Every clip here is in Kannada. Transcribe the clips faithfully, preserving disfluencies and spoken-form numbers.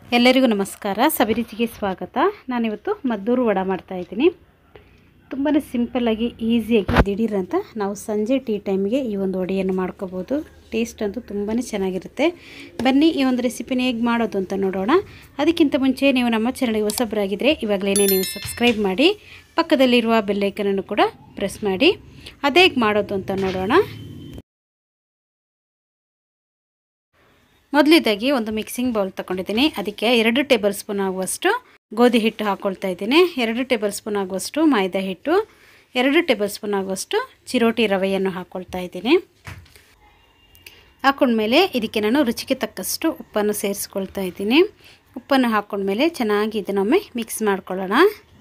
ಎಲ್ಲರಿಗೂ ನಮಸ್ಕಾರ. ಸವಿರುಚಿಗೆ ಸ್ವಾಗತ. ನಾನಿವತ್ತು ಮದ್ದೂರು ವಡೆ ಮಾಡ್ತಾ ಇದ್ದೀನಿ. ತುಂಬಾ ಸಿಂಪಲ್ಲಾಗಿ ಈಸಿಯಾಗಿ ದಿಢೀರಂತ ನಾವು ಸಂಜೆ ಟೀ ಟೈಮಿಗೆ ಈ ಒಂದು ವಡೆಯನ್ನು ಮಾಡ್ಕೋಬೋದು. ಟೇಸ್ಟ್ ಅಂತೂ ತುಂಬಾ ಚೆನ್ನಾಗಿರುತ್ತೆ. ಬನ್ನಿ ಈ ಒಂದು ರೆಸಿಪಿನ ಹೇಗೆ ಮಾಡೋದು ಅಂತ ನೋಡೋಣ. ಅದಕ್ಕಿಂತ ಮುಂಚೆ ನೀವು ನಮ್ಮ ಚಾನಲ್ಗೆ ಹೊಸಬರಾಗಿದ್ದರೆ ಇವಾಗಲೇ ನೀವು ಸಬ್ಸ್ಕ್ರೈಬ್ ಮಾಡಿ, ಪಕ್ಕದಲ್ಲಿರುವ ಬೆಲ್ಲೈಕನನ್ನು ಕೂಡ ಪ್ರೆಸ್ ಮಾಡಿ. ಅದೇ ಹೇಗೆ ಮಾಡೋದು ಅಂತ ನೋಡೋಣ. ಮೊದಲಿದಾಗಿ ಒಂದು ಮಿಕ್ಸಿಂಗ್ ಬೌಲ್ ತಗೊಂಡಿದ್ದೀನಿ. ಅದಕ್ಕೆ ಎರಡು ಟೇಬಲ್ ಸ್ಪೂನ್ ಆಗುವಷ್ಟು ಗೋಧಿ ಹಿಟ್ಟು ಹಾಕ್ಕೊಳ್ತಾ ಇದ್ದೀನಿ. ಎರಡು ಟೇಬಲ್ ಸ್ಪೂನ್ ಆಗುವಷ್ಟು ಮೈದಾ ಹಿಟ್ಟು, ಎರಡು ಟೇಬಲ್ ಸ್ಪೂನ್ ಆಗುವಷ್ಟು ಚಿರೋಟಿ ರವೆಯನ್ನು ಹಾಕ್ಕೊಳ್ತಾ ಇದ್ದೀನಿ. ಹಾಕ್ಕೊಂಡ್ಮೇಲೆ ಇದಕ್ಕೆ ನಾನು ರುಚಿಗೆ ತಕ್ಕಷ್ಟು ಉಪ್ಪನ್ನು ಸೇರಿಸ್ಕೊಳ್ತಾ ಇದ್ದೀನಿ. ಉಪ್ಪನ್ನು ಹಾಕ್ಕೊಂಡ್ಮೇಲೆ ಚೆನ್ನಾಗಿ ಇದನ್ನೊಮ್ಮೆ ಮಿಕ್ಸ್ ಮಾಡ್ಕೊಳ್ಳೋಣ.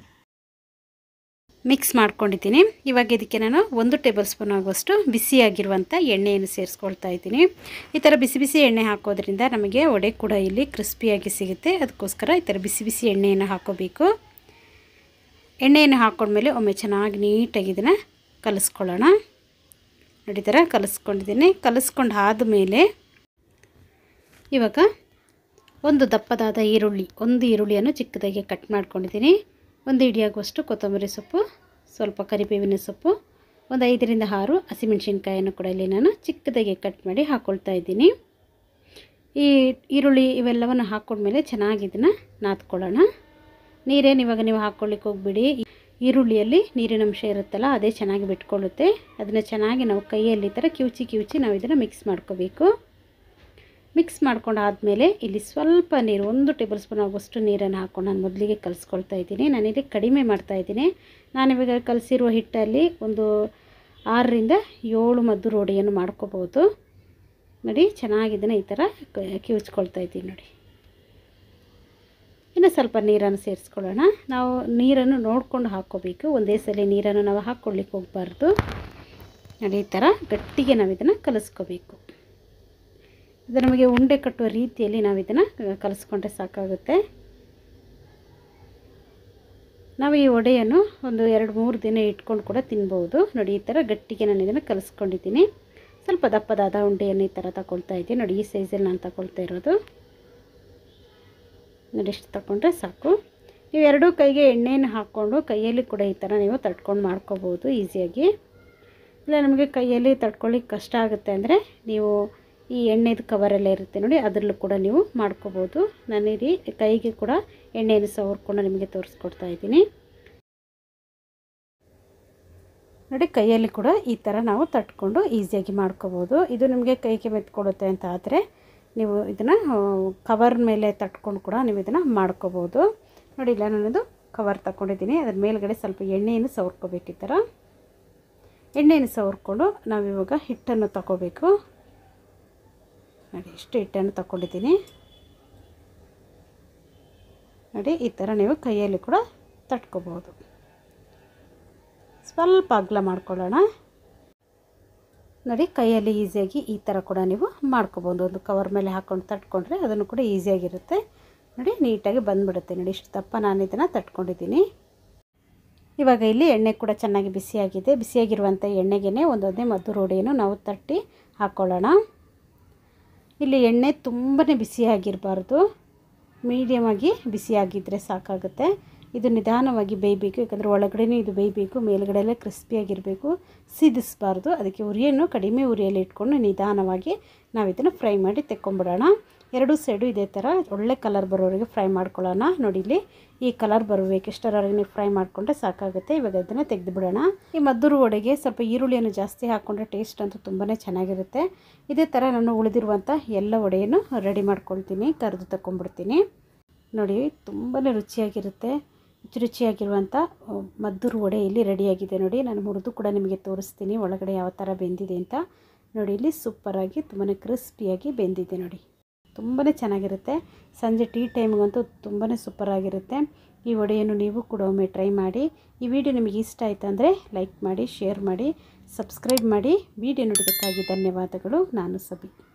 ಮಿಕ್ಸ್ ಮಾಡ್ಕೊಂಡಿದ್ದೀನಿ. ಇವಾಗ ಇದಕ್ಕೆ ನಾನು ಒಂದು ಟೇಬಲ್ ಸ್ಪೂನ್ ಆಗುವಷ್ಟು ಬಿಸಿಯಾಗಿರುವಂಥ ಎಣ್ಣೆಯನ್ನು ಸೇರಿಸ್ಕೊಳ್ತಾ ಇದ್ದೀನಿ. ಈ ಥರ ಬಿಸಿ ಬಿಸಿ ಎಣ್ಣೆ ಹಾಕೋದ್ರಿಂದ ನಮಗೆ ವಡೆ ಕೂಡ ಇಲ್ಲಿ ಕ್ರಿಸ್ಪಿಯಾಗಿ ಸಿಗುತ್ತೆ. ಅದಕ್ಕೋಸ್ಕರ ಈ ಥರ ಬಿಸಿ ಬಿಸಿ ಎಣ್ಣೆಯನ್ನು ಹಾಕೋಬೇಕು. ಎಣ್ಣೆಯನ್ನು ಹಾಕ್ಕೊಂಡ್ಮೇಲೆ ಒಮ್ಮೆ ಚೆನ್ನಾಗಿ ನೀಟಾಗಿ ಇದನ್ನು ಕಲಿಸ್ಕೊಳ್ಳೋಣ. ನೋಡಿ, ಈ ಥರ ಕಲಿಸ್ಕೊಂಡಿದ್ದೀನಿ. ಕಲಿಸ್ಕೊಂಡು ಆದಮೇಲೆ ಇವಾಗ ಒಂದು ದಪ್ಪದಾದ ಈರುಳ್ಳಿ, ಒಂದು ಈರುಳ್ಳಿಯನ್ನು ಚಿಕ್ಕದಾಗಿ ಕಟ್ ಮಾಡ್ಕೊಂಡಿದ್ದೀನಿ. ಒಂದು ಹಿಡಿಯಾಗುವಷ್ಟು ಕೊತ್ತಂಬರಿ ಸೊಪ್ಪು, ಸ್ವಲ್ಪ ಕರಿಬೇವಿನ ಸೊಪ್ಪು, ಒಂದು ಐದರಿಂದ ಆರು ಹಸಿಮೆಣಸಿನ್ಕಾಯನ್ನು ಕೂಡ ಇಲ್ಲಿ ನಾನು ಚಿಕ್ಕದಾಗಿ ಕಟ್ ಮಾಡಿ ಹಾಕ್ಕೊಳ್ತಾ ಇದ್ದೀನಿ. ಈ ಈರುಳ್ಳಿ ಇವೆಲ್ಲವನ್ನು ಹಾಕ್ಕೊಂಡ್ಮೇಲೆ ಚೆನ್ನಾಗಿ ಇದನ್ನು ನಾದ್ಕೊಳ್ಳೋಣ. ನೀರೇನು ಇವಾಗ ನೀವು ಹಾಕ್ಕೊಳ್ಳಿಕ್ಕೆ ಹೋಗ್ಬಿಡಿ. ಈರುಳ್ಳಿಯಲ್ಲಿ ನೀರಿನಂಶ ಇರುತ್ತಲ್ಲ, ಅದೇ ಚೆನ್ನಾಗಿ ಬಿಟ್ಕೊಳ್ಳುತ್ತೆ. ಅದನ್ನು ಚೆನ್ನಾಗಿ ನಾವು ಕೈಯಲ್ಲಿ ಈ ಥರ ಕಿವುಚಿ ಕಿವುಚಿ ನಾವು ಇದನ್ನು ಮಿಕ್ಸ್ ಮಾಡ್ಕೋಬೇಕು. ಮಿಕ್ಸ್ ಮಾಡ್ಕೊಂಡು ಆದಮೇಲೆ ಇಲ್ಲಿ ಸ್ವಲ್ಪ ನೀರು, ಒಂದು ಟೇಬಲ್ ಸ್ಪೂನ್ ಆಗುವಷ್ಟು ನೀರನ್ನು ಹಾಕ್ಕೊಂಡು ನಾನು ಮೊದಲಿಗೆ ಕಲಿಸ್ಕೊಳ್ತಾ ಇದ್ದೀನಿ. ನಾನಿಲ್ಲಿ ಕಡಿಮೆ ಮಾಡ್ತಾಯಿದ್ದೀನಿ. ನಾನಿವಾಗ ಕಲಸಿರುವ ಹಿಟ್ಟಲ್ಲಿ ಒಂದು ಆರರಿಂದ ಏಳು ಮದ್ದೂರು ವಡೆಯನ್ನು ಮಾಡ್ಕೋಬೋದು. ನೋಡಿ, ಚೆನ್ನಾಗಿದ್ದನ್ನು ಈ ಥರ ಕಿವುಚ್ಕೊಳ್ತಾ ಇದ್ದೀನಿ. ನೋಡಿ, ಇನ್ನು ಸ್ವಲ್ಪ ನೀರನ್ನು ಸೇರಿಸ್ಕೊಳ್ಳೋಣ. ನಾವು ನೀರನ್ನು ನೋಡಿಕೊಂಡು ಹಾಕ್ಕೋಬೇಕು. ಒಂದೇ ಸಲ ನೀರನ್ನು ನಾವು ಹಾಕ್ಕೊಳ್ಳಿಕ್ಕೆ ಹೋಗಬಾರ್ದು. ನೋಡಿ, ಈ ಥರ ಗಟ್ಟಿಗೆ ನಾವು ಇದನ್ನು ಕಲಿಸ್ಕೋಬೇಕು. ಇದು ನಮಗೆ ಉಂಡೆ ಕಟ್ಟುವ ರೀತಿಯಲ್ಲಿ ನಾವು ಇದನ್ನು ಕಲಿಸ್ಕೊಂಡ್ರೆ ಸಾಕಾಗುತ್ತೆ. ನಾವು ಈ ವಡೆಯನ್ನು ಒಂದು ಎರಡು ಮೂರು ದಿನ ಇಟ್ಕೊಂಡು ಕೂಡ ತಿನ್ಬೋದು. ನೋಡಿ, ಈ ಥರ ಗಟ್ಟಿಗೆ ನಾನು ಇದನ್ನು ಕಲಿಸ್ಕೊಂಡಿದ್ದೀನಿ. ಸ್ವಲ್ಪ ದಪ್ಪದಾದ ಉಂಡೆಯನ್ನು ಈ ಥರ ತಗೊಳ್ತಾ ಇದ್ದೀನಿ. ನೋಡಿ, ಈ ಸೈಜಲ್ಲಿ ನಾನು ತಗೊಳ್ತಾ ಇರೋದು. ನೋಡಿ, ಇಷ್ಟು ತಗೊಂಡ್ರೆ ಸಾಕು. ನೀವು ಎರಡೂ ಕೈಗೆ ಎಣ್ಣೆಯನ್ನು ಹಾಕ್ಕೊಂಡು ಕೈಯಲ್ಲಿ ಕೂಡ ಈ ಥರ ನೀವು ತಟ್ಕೊಂಡು ಮಾಡ್ಕೋಬೋದು ಈಸಿಯಾಗಿ. ಇಲ್ಲ ನಮಗೆ ಕೈಯಲ್ಲಿ ತಟ್ಕೊಳ್ಳಿಕ್ಕೆ ಕಷ್ಟ ಆಗುತ್ತೆ ಅಂದರೆ ನೀವು ಈ ಎಣ್ಣೆದು ಕವರೆಲ್ಲ ಇರುತ್ತೆ ನೋಡಿ, ಅದರಲ್ಲೂ ಕೂಡ ನೀವು ಮಾಡ್ಕೋಬೋದು. ನಾನು ಇಲ್ಲಿ ಕೈಗೆ ಕೂಡ ಎಣ್ಣೆಯನ್ನು ಸವರ್ಕೊಂಡು ನಿಮಗೆ ತೋರಿಸ್ಕೊಡ್ತಾ ಇದ್ದೀನಿ. ನೋಡಿ, ಕೈಯಲ್ಲಿ ಕೂಡ ಈ ಥರ ನಾವು ತಟ್ಕೊಂಡು ಈಸಿಯಾಗಿ ಮಾಡ್ಕೋಬೋದು. ಇದು ನಿಮಗೆ ಕೈಗೆ ಮೆತ್ಕೊಡುತ್ತೆ ಅಂತ ಆದರೆ ನೀವು ಇದನ್ನು ಕವರ್ ಮೇಲೆ ತಟ್ಕೊಂಡು ಕೂಡ ನೀವು ಇದನ್ನು ಮಾಡ್ಕೋಬೋದು. ನೋಡಿ, ಇಲ್ಲ ನಾನದು ಕವರ್ ತಗೊಂಡಿದ್ದೀನಿ. ಅದ್ರ ಮೇಲ್ಗಡೆ ಸ್ವಲ್ಪ ಎಣ್ಣೆಯನ್ನು ಸವರ್ಕೋಬೇಕು. ಈ ಥರ ಎಣ್ಣೆಯನ್ನು ಸವರ್ಕೊಂಡು ನಾವಿವಾಗ ಹಿಟ್ಟನ್ನು ತಗೋಬೇಕು. ನೋಡಿ, ಇಷ್ಟು ಹಿಟ್ಟನ್ನು ತಗೊಂಡಿದ್ದೀನಿ. ನೋಡಿ, ಈ ಥರ ನೀವು ಕೈಯಲ್ಲಿ ಕೂಡ ತಟ್ಕೋಬೋದು. ಸ್ವಲ್ಪ ಅಗಲ ಮಾಡ್ಕೊಳ್ಳೋಣ. ನೋಡಿ, ಕೈಯಲ್ಲಿ ಈಸಿಯಾಗಿ ಈ ಥರ ಕೂಡ ನೀವು ಮಾಡ್ಕೋಬೋದು. ಒಂದು ಕವರ್ ಮೇಲೆ ಹಾಕ್ಕೊಂಡು ತಟ್ಕೊಂಡ್ರೆ ಅದನ್ನು ಕೂಡ ಈಸಿಯಾಗಿರುತ್ತೆ. ನೋಡಿ, ನೀಟಾಗಿ ಬಂದುಬಿಡುತ್ತೆ. ನೋಡಿ, ಇಷ್ಟು ದಪ್ಪ ನಾನು ಇದನ್ನು ತಟ್ಕೊಂಡಿದ್ದೀನಿ. ಇವಾಗ ಇಲ್ಲಿ ಎಣ್ಣೆ ಕೂಡ ಚೆನ್ನಾಗಿ ಬಿಸಿಯಾಗಿದೆ. ಬಿಸಿಯಾಗಿರುವಂಥ ಎಣ್ಣೆಗೆ ಒಂದೊಂದೇ ಮದ್ದೂರು ವಡೆಯನ್ನು ನಾವು ತಟ್ಟಿ ಹಾಕ್ಕೊಳ್ಳೋಣ. ಇಲ್ಲಿ ಎಣ್ಣೆ ತುಂಬಾ ಬಿಸಿಯಾಗಿರಬಾರ್ದು, ಮೀಡಿಯಮಾಗಿ ಬಿಸಿಯಾಗಿದ್ದರೆ ಸಾಕಾಗುತ್ತೆ. ಇದು ನಿಧಾನವಾಗಿ ಬೇಯಬೇಕು. ಯಾಕಂದರೆ ಒಳಗಡೆನೂ ಇದು ಬೇಯಬೇಕು, ಮೇಲ್ಗಡೆ ಎಲ್ಲ ಕ್ರಿಸ್ಪಿಯಾಗಿರಬೇಕು. ಸಿದಿಸಬಾರ್ದು. ಅದಕ್ಕೆ ಉರಿಯನ್ನು ಕಡಿಮೆ ಉರಿಯಲ್ಲಿ ಇಟ್ಕೊಂಡು ನಿಧಾನವಾಗಿ ನಾವು ಇದನ್ನು ಫ್ರೈ ಮಾಡಿ ತೆಕ್ಕೊಂಬಿಡೋಣ. ಎರಡೂ ಸೈಡು ಇದೇ ಥರ ಒಳ್ಳೆ ಕಲರ್ ಬರೋವರೆಗೆ ಫ್ರೈ ಮಾಡ್ಕೊಳ್ಳೋಣ. ನೋಡಿ, ಇಲ್ಲಿ ಈ ಕಲರ್ ಬರಬೇಕು. ಎಷ್ಟರವರೆಗೆ ನೀವು ಫ್ರೈ ಮಾಡಿಕೊಂಡ್ರೆ ಸಾಕಾಗುತ್ತೆ. ಇವಾಗ ಇದನ್ನು ತೆಗೆದು ಬಿಡೋಣ. ಈ ಮದ್ದೂರು ವಡೆಗೆ ಸ್ವಲ್ಪ ಈರುಳ್ಳಿಯನ್ನು ಜಾಸ್ತಿ ಹಾಕ್ಕೊಂಡ್ರೆ ಟೇಸ್ಟ್ ಅಂತೂ ತುಂಬಾ ಚೆನ್ನಾಗಿರುತ್ತೆ. ಇದೇ ಥರ ನಾನು ಉಳಿದಿರುವಂಥ ಎಲ್ಲ ವಡೆಯನ್ನು ರೆಡಿ ಮಾಡ್ಕೊಳ್ತೀನಿ, ಕರೆದು ತಗೊಂಡ್ಬಿಡ್ತೀನಿ. ನೋಡಿ, ತುಂಬಾ ರುಚಿಯಾಗಿರುತ್ತೆ. ರುಚಿ ರುಚಿಯಾಗಿರುವಂಥ ಮದ್ದೂರು ವಡೆ ಇಲ್ಲಿ ರೆಡಿಯಾಗಿದೆ. ನೋಡಿ, ನಾನು ಮುರಿದು ಕೂಡ ನಿಮಗೆ ತೋರಿಸ್ತೀನಿ ಒಳಗಡೆ ಯಾವ ಥರ ಬೆಂದಿದೆ ಅಂತ. ನೋಡಿ, ಇಲ್ಲಿ ಸೂಪರಾಗಿ ತುಂಬಾ ಕ್ರಿಸ್ಪಿಯಾಗಿ ಬೆಂದಿದೆ. ನೋಡಿ, ತುಂಬಾ ಚೆನ್ನಾಗಿರುತ್ತೆ. ಸಂಜೆ ಟೀ ಟೈಮ್ಗಂತೂ ತುಂಬಾ ಸೂಪರಾಗಿರುತ್ತೆ. ಈ ವಡೆಯನ್ನು ನೀವು ಕೂಡ ಒಮ್ಮೆ ಟ್ರೈ ಮಾಡಿ. ಈ ವಿಡಿಯೋ ನಿಮಗೆ ಇಷ್ಟ ಆಯಿತು ಅಂದರೆ ಲೈಕ್ ಮಾಡಿ, ಶೇರ್ ಮಾಡಿ, ಸಬ್ಸ್ಕ್ರೈಬ್ ಮಾಡಿ. ವಿಡಿಯೋ ನೋಡೋದಕ್ಕಾಗಿ ಧನ್ಯವಾದಗಳು. ನಾನು ಸಬಿ.